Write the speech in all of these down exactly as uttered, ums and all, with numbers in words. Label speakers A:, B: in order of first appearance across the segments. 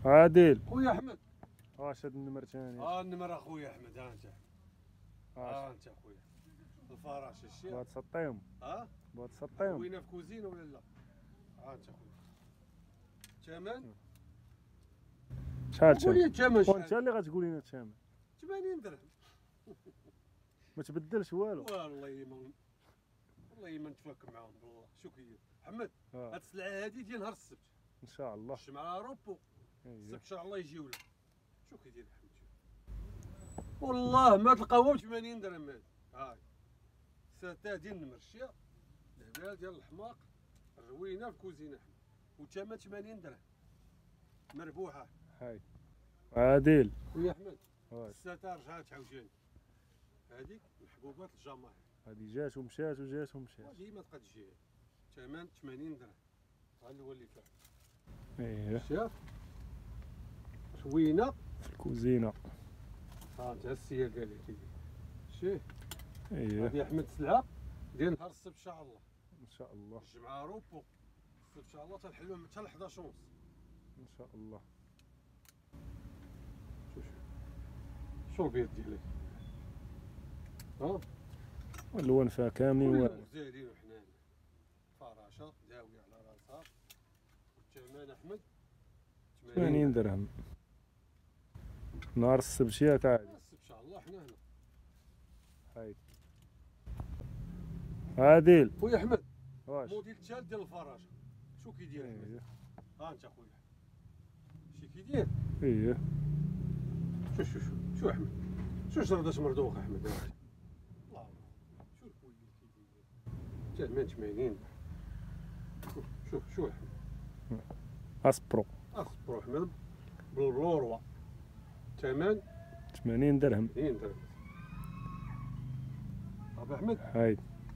A: عادل
B: خويا احمد
A: واش هاد النمر ثاني؟
B: ها النمر اخويا احمد، ها انت
A: ها
B: ها انت اخويا الفراش الشيخ.
A: بغات تسطيهم
B: ها
A: بغات تسطيهم
B: خوينا في كوزينه ولا لا؟ ها انت اخويا الثمن
A: شحال
B: قول لي
A: الثمن؟
B: الثمن
A: وانت
B: شحال؟
A: اللي غتقول لنا الثمن،
B: ثمانين درهم.
A: ما تبدلش والو.
B: والله ما والله ما نتفاهم معاهم والله. شو كيدير احمد؟
A: آه.
B: هاد السلعه هادي ديال نهار السبت
A: ان شاء الله.
B: الجمعه روبو
A: اييه
B: السبت ان شاء الله يجيو لك. شو كيدير احمد؟ والله ما تلقاوها ب ثمانين درهم هادي. هاي ساتا ديال النمرشيه الهبال ديال الحماق الروينه في كوزينه احمد، والثمن ثمانين درهم مربوحه.
A: هاي عادل
B: ويا احمد
A: واش
B: الساتا رجعت عاوتاني، هذيك محبوبات الجماهير.
A: هادي جات ومشات وجات ومشات.
B: هذه ما تبقى تجي، ثمن ثمانين درهم. ها اللي هو اللي كان
A: اييه
B: شاف زوينه
A: في الكوزينه.
B: ها انت السير ديالي كيدير شتي.
A: اييه
B: هذه احمد سلعه ديال نهار السبت ان شاء الله.
A: ان شاء الله
B: الجمعه روبو السبت ان شاء الله تنحلوهم حتى ل حداش ونص
A: ان شاء الله.
B: شوف شو البيض ديالك ها
A: واللون فيها كاملين واعرين.
B: زايدين وحنان فراشه داويه على راسها. والثمن احمد
A: ثمانين درهم نهار السبت ياك عادي.
B: السبت ان شاء الله حنا هنا.
A: هاي عادل
B: خويا احمد
A: واش
B: موديل الثالث ديال الفراشه شو كيدير احمد؟
A: اييه
B: ها انت خويا شي كيدير.
A: اييه
B: شو شو شو شو احمد شو جردة مردوخ احمد؟ ها الله شو الكويل كيدير ثمن ثمانين. شوف شوف شو احمد
A: اسبرو
B: اصبروا احمد بالروروا ثمن
A: ثمانين درهم.
B: ثمانين درهم. ابو احمد
A: هاي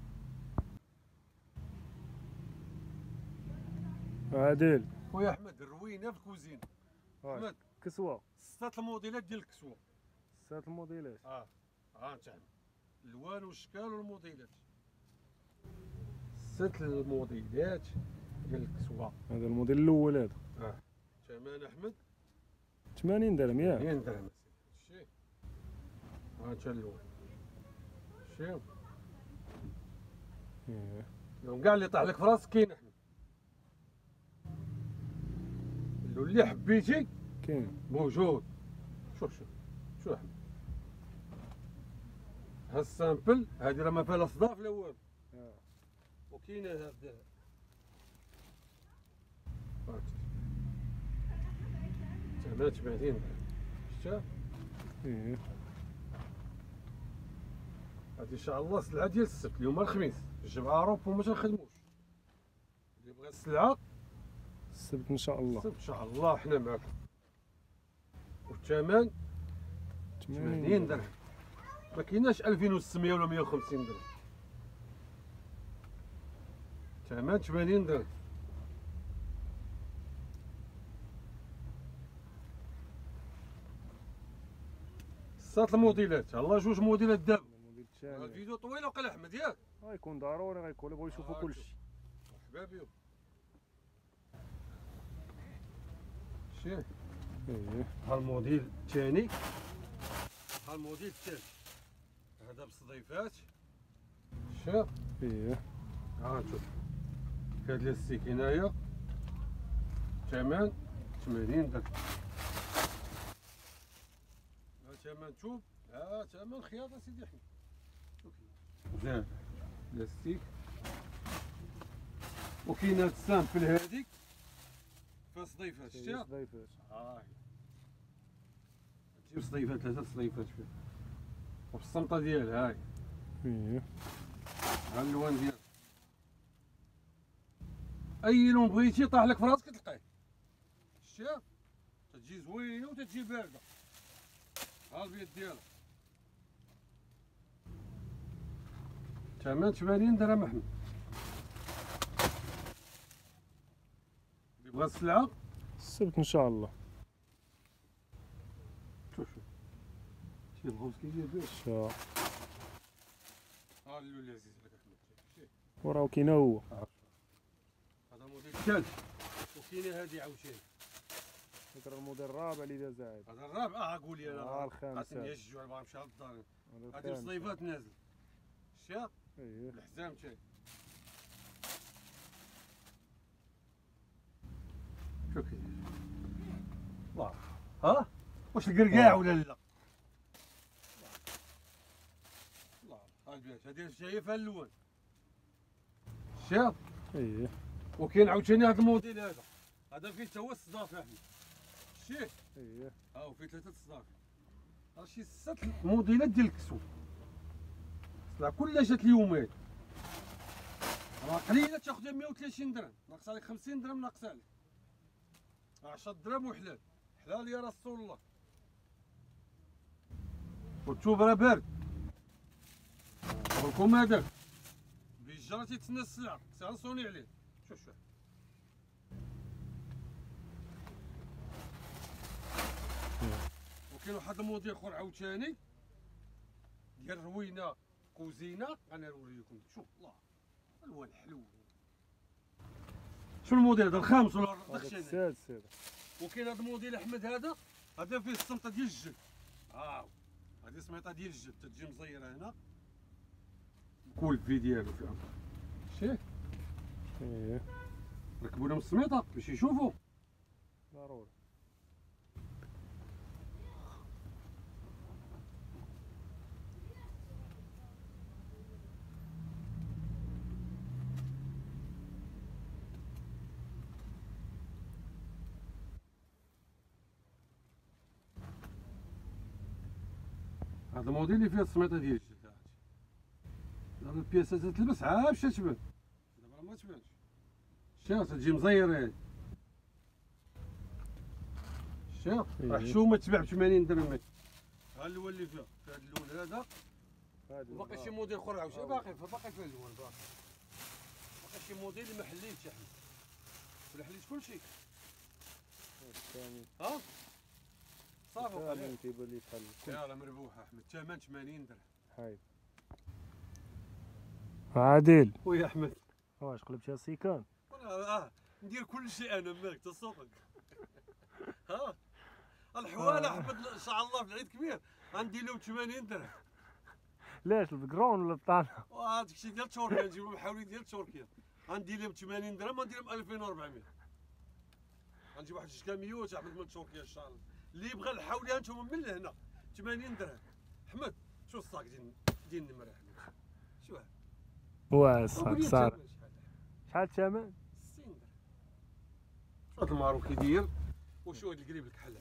A: عادل
B: خويا احمد الروينه في الكوزينه.
A: واش
B: احمد
A: كسوه
B: ستة الموديلات ديال الكسوه.
A: ست الموديلات.
B: اه ها انت الالوان والاشكال والموديلات. ست الموديلات ديال الكسوه.
A: هذا الموديل الاول هذا
B: اه ثمن احمد
A: ثمانين درهم ياك.
B: ثمانين درهم شتي. ها انت الاول شتي
A: اييه
B: يوم كاع اللي طاح لك في راسك كاين احمد. اللي حبيتي
A: كاين.
B: موجود. شوف شوف شو احمد ها السامبل هادي راه ما فيها لا صداف لا والو.
A: آه.
B: وكاينه هاد ثمن ثمانين درهم شتا.
A: اييه
B: هادي ان شاء الله سلعه ديال السبت. اليوم الخميس الجمعه روبو ما تنخدموش. اللي بغى السلعه
A: السبت ان شاء الله.
B: السبت ان شاء الله حنا معاكم. والثمن ثمانين درهم. ما كايناش ألفين وستمية ولا مية وخمسين درهم. ثمن ثمانين درهم. ست الموديلات الله جوج موديلات دابا.
A: الموديل
B: هاد
A: الثاني
B: الفيديو طويل وقال احمد ياك.
A: غيكون ضروري غيكون يبغوا يشوفوا
B: آه،
A: كلشي.
B: حبابي شي
A: اييه
B: ها الموديل الثاني ها الموديل الثالث هذا بالصديفات شا.
A: اييه
B: ها نشوف هاد ديال السكينايه ثمن ثمانين درهم. ها ثمن شوف ها ثمن خياطه سيدي احمد. شوف زين لاستيك. وكاين هاد السامبل هاديك فيها صديفات شتيها.
A: صديفات.
B: هاي تجيب صديفات ثلاثة صديفات فيها وفي الصمطة ديالها. هاي
A: اييه
B: ها اللون ديالها. أي لون بغيتي طاح لك في راسك تلقاه شتيها. تتجي زوينة وتتجي باردة. ها البيض ديالها ثمن ثمانين درهم احمد. اللي بغا السلعة
A: السبت ان شاء الله.
B: شوف شوف شي الغوص كيدير بيه.
A: شا
B: ها اللون اللي عزيز عليك احمد شتي.
A: وراه كاين هو.
B: هذا الموديل الثالث. وكاينه هادي عاوتاني
A: هاك الموديل الرابع اللي داز هذا.
B: هذا الرابع. اه قول لي انا.
A: اه الخامس.
B: قاسني الجوع باغي نمشي للدار.
A: هذا
B: هادي الصيفات نازل. شتي
A: اييه
B: الحزام تاعي. شوف كيدير. الله. ها واش القرقاع ولا لا؟ الله ها البيت هادي جايه فيها اللون. شتي
A: اييه
B: وكاين عاوتاني هذا الموديل هذا. هذا فيه تا هو الصدافه احنا. شتيه
A: اييه
B: ها هو فيه ثلاثه الصدافه. راه شي ست موديلات ديال الكسوه. السلعه كلها جات اليومين. راه قليله تاخذها مية وثلاثين درهم، ناقص عليك خمسين درهم ناقص عليك. عشرة درهم وحلال، حلال يا رسول الله. وتشوف راه بارد. قولكم هذاك بالجرة تيتسنى السلعة، سي غنصوني عليه. شوف شوف. وكاين واحد الموديل اخر عاوتاني ديال روينه كوزينه، انا نوري لكم. شوف الله الوان حلو. شنو الموديل هذا الخامس ولا
A: هذا
B: الرابع؟
A: السادس هذا.
B: وكاين هذا الموديل احمد هذا هذا فيه السمطه ديال الجلد. ها هذه سميطه ديال الجلد تتجي مزيره هنا الكولفي ديالو فيها. شتيه
A: اييه
B: ركبوا لهم السميطه باش يشوفوا.
A: ضروري.
B: هذا الموديل اللي فيه السميطه ديال الجلد. دابا البياسه تتلبس عا باش تبان، دابا راه ما تبانش. شتي تجي مزيره هادي. شتي راه حشومه تباع ب ثمانين درهم. ها اللون اللي فيها، فيها هذا اللون هذا. وباقي شي موديل اخر عاوتاني باقي باقي فيها اللون باقي. باقي شي موديل اللي ما حليتش احنا. ولا حليت كلشي.
A: الثاني
B: ها صافي
A: الثاني كيبان لي بحال
B: يلاه مربوحه احمد. الثمن ثمانين درهم.
A: هاي عادل.
B: ويا احمد
A: واش قلبتها سيكان؟
B: اه ندير كل شيء انا مالك تسوقك. ها الحوال احمد ان شاء الله في العيد كبير غندير لهم ثمانين درهم.
A: ليش البقرون ولا الطالع؟
B: وهذاك الشيء ديال تركيا نجيبو محاولين ديال تركيا. غندير لهم ثمانين درهم غندير لهم ألفين وأربعمية. غنجيب واحد جوج كاميوت احمد من تركيا ان شاء الله. اللي يبغى الحاوليه نتوما من لهنا ثمانين درهم. احمد شو الصاك ديال ديال النمره احمد؟ شوف
A: واه الصاك صار شحال الثمن؟
B: ستين درهم. شوف هذا الماروكي داير وشو هذا القريب الكحل.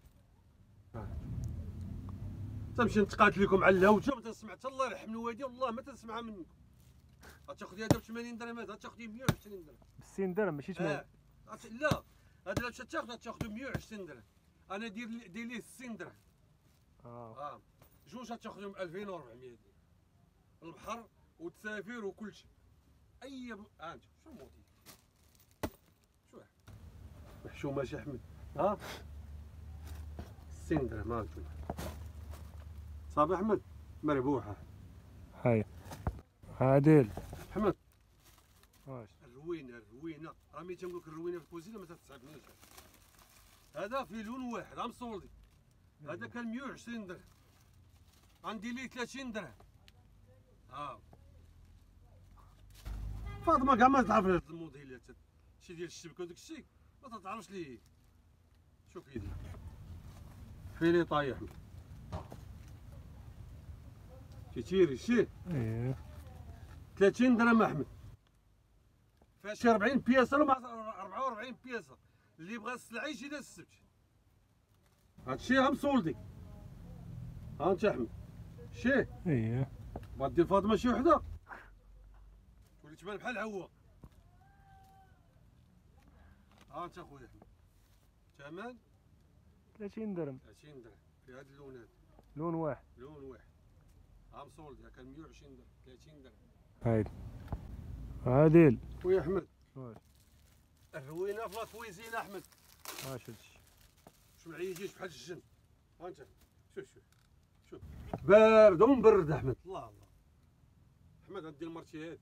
B: تمشي نتقاتل لكم على الهوجه ما تنسمع حتى الله يرحم الوالدين والله ما تنسمعها منكم. غتاخذي هذا ب ثمانين درهم، هذا غتاخذي مية وعشرين درهم.
A: ب ستين درهم ماشي ثمانين.
B: آه. لا هذا لا تاخذ غتاخذو مية وعشرين درهم. انا دير دير ليه ستين درهم.
A: اه
B: اه جوج غتاخذهم ألفين وأربعمية. البحر والتسافير وكل شيء. اي ب... ها انت شو موديل؟ شوف محشومه شي احمد. ها ستين درهم ها انتم. صافي احمد مربوحه.
A: هاي عادل.
B: احمد
A: واش
B: الروينه الروينه راه ملي تنقول لك الروينه في الكوزينه ما تتصعبنيش. هذا في لون واحد عم صولدي. هذا كان مية وعشرين درهم غندير ليه ثلاثين درهم. ها فاطمه كاع ما تعرف هاد الموديلات شي ديال الشبكه وداك الشيء ما تعرفش ليه. شوف كيدير في لي طايح احمد. شي تيري شي
A: ايه
B: ثلاثين درهم احمد. فيها شي أربعين بياسه ولا أربعة وأربعين بياسه. اللي بغى السلعه يجي داز السبت. هادشي غا مسولدي. ها انت احمد شي
A: ايه
B: بغا دير فاطمه شي وحده تولي تبان بحال هو. ها انت اخويا احمد ثمن
A: ثلاثين درهم
B: ثلاثين درهم في هاد اللون هذا.
A: لون واحد.
B: لون واحد ها مسولدي كان مية وعشرين درهم ثلاثين درهم.
A: هاي عادل.
B: خويا احمد
A: واش
B: الروينه في لاكويزين احمد.
A: واش هادشي
B: باش ما يجيش بحال الجن. ها انت شوف شوف شوف بارد ومبرد احمد. الله الله احمد غدير مرتي هادي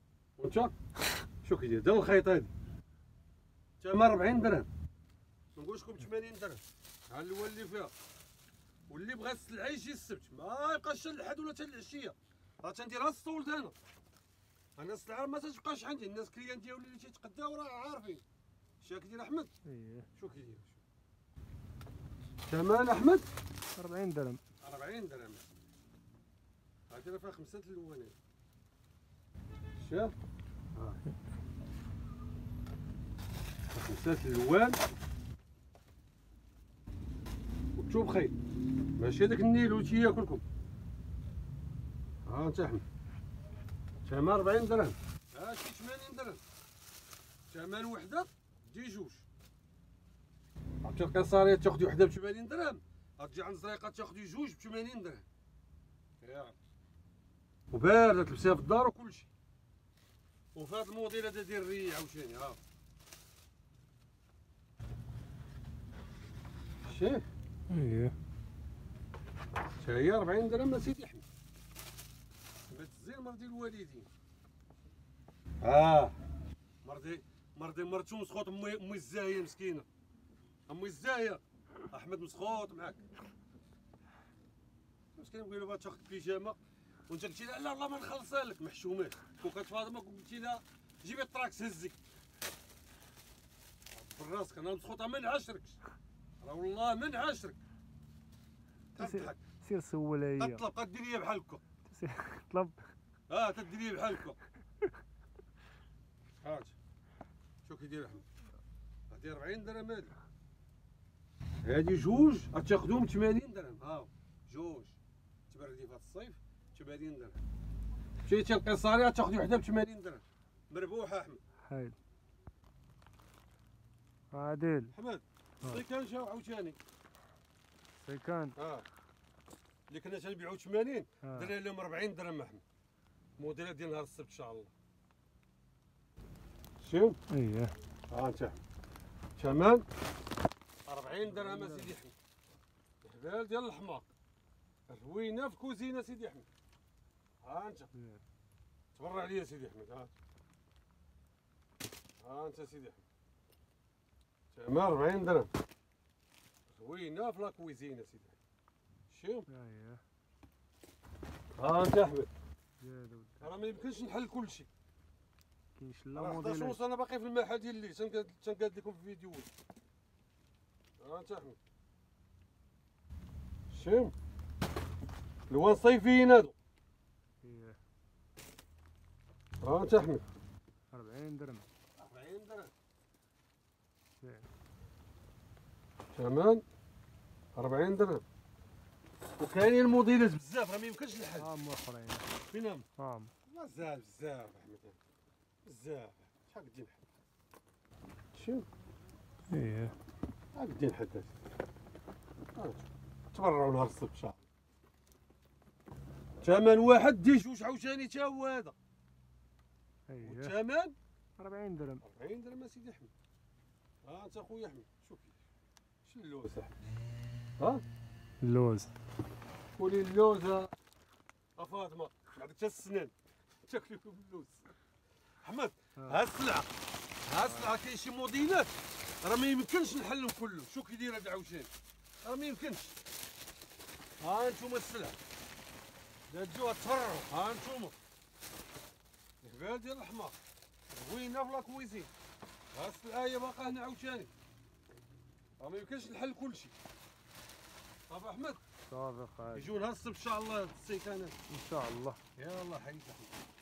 B: وانت شوف كيدير دير الخيط هادي ثمن أربعين درهم. نقول كلشكم ب ثمانين درهم. ها الاول اللي فيها، واللي بغى السلعه يجي السبت، ما يبقاش حتى الحد ولا حتى العشيه. راه تنديرها الصولد انا. انا السلعه ما تتبقاش عندي، الناس كليان ديالي اللي تيتقداو راه عارفين. شا كيدير احمد؟
A: اييه
B: شو كيدير؟ ثمن احمد؟
A: أربعين درهم.
B: أربعين درهم. هادي راه فيها خمسة الاولين. شاف؟ ها خمسة الالوان وتشوف خير، ماشي هذاك النيل اللي تياكلكم. ها انت احمد، ثمن أربعين درهم. ها شي ثمانين درهم. ثمن وحده دي جوج. عرفتي القيصريه تاخدي وحده ب ثمانين درهم، غتجي عند زريقه تاخدي جوج ب ثمانين درهم. ياك وبارده تلبسيها في الدار وكلشي. وفي هذا الموديل هذا ديال الري عاوتاني. ها شتيه؟
A: اييه
B: حتى هي أربعين درهم اسيدي احمد. بنت الزين مرضي الوالدين. اه مرضي مرضي مرتو مسخوط. امي امي الزاهيه مسكينه. امي الزاهيه احمد مسخوط معاك. مسكين نقول له بغا تاخذ بيجامه وانت قلتي لا لا والله ما نخلصها لك. محشومات. كون كانت فاطمه قلتي لها جيبي الطراكس هزي براسك. انا مسخوطه ما نعاشركش، راه والله ما نعاشرك. تضحك
A: سير سولها هي.
B: تطلب قديريه بحال هكا.
A: طلب.
B: اه تديريه بحال هكا. هاج شو كيدير احمد؟ هادي أربعين درهم. هادي هادي جوج غتاخدوهم ثمانين درهم. هاو جوج تبردي في هاد الصيف ثمانين درهم. مشيتي القيصريه تاخدي وحده ب ثمانين درهم. مربوحه احمد.
A: حيد عادل.
B: احمد السيكان جاو عاوتاني.
A: سيكان.
B: اه اللي كنا تنبيعو ثمانين
A: آه.
B: درنا لهم أربعين درهم احمد. موديلات ديال نهار السبت ان شاء الله. شوف
A: اييه
B: ها انت ثمن أربعين درهم اسيدي احمد. الحبال ديال الحمار روينه في كوزينه سيدي احمد. ها انت تبرع عليا سيدي احمد. ها ها انت سيدي احمد ثمن أربعين درهم روينه في لاكويزينه سيدي احمد. شوف
A: اييه
B: ها انت احمد.
A: زيادة ودي.
B: راه ما يمكنش نحل كلشي.
A: كاينش لا
B: راه حداش
A: موديلات.
B: ونص انا باقي في المحل ديال الليل تنقاد تنقاد لكم في فيديوهات. ها انت احمد شوف الوان صيفيين هادو.
A: اييه
B: ها انت احمد
A: أربعين درهم.
B: أربعين درهم.
A: زين.
B: ثمن أربعين درهم. وكاينين الموديلات بزاف راه ما يمكنش الحل.
A: عام اخرين.
B: فينهم؟
A: عام.
B: بزاف بزاف احمد بزاف. شحال قدي نحل؟ شوف
A: اييه
B: شحال قدي نحل هادشي. تبرعوا نهار السبت ان شاء الله. ثمن واحد دي جوج عاوتاني تا هو هذا.
A: اييه
B: والثمن
A: أربعين درهم.
B: أربعين درهم اسيدي احمد. ها انت خويا احمد شوف شو اللوز احمد. ها
A: اللوز.
B: كولي اللوزه افاطمه بعد حتى السنان تاكلوا اللوز. احمد ها السلعه ها السلعه كاين شي موديلات راه ما يمكنش نحلهم كلهم. شو كيدير هذا عاوتاني راه ما يمكنش. ها انتوما السلعه لا تجيو تفرعوا. ها انتوما الحبال ديال الحمار زوينه في لاكويزين. ها السلعه هي باقا هنا عاوتاني. راه ما يمكنش نحل كلشي. صافي احمد
A: صافي خالد
B: يجوا نهار السبت ان شاء الله السيكانات
A: ان شاء الله.
B: يلا حيد احمد.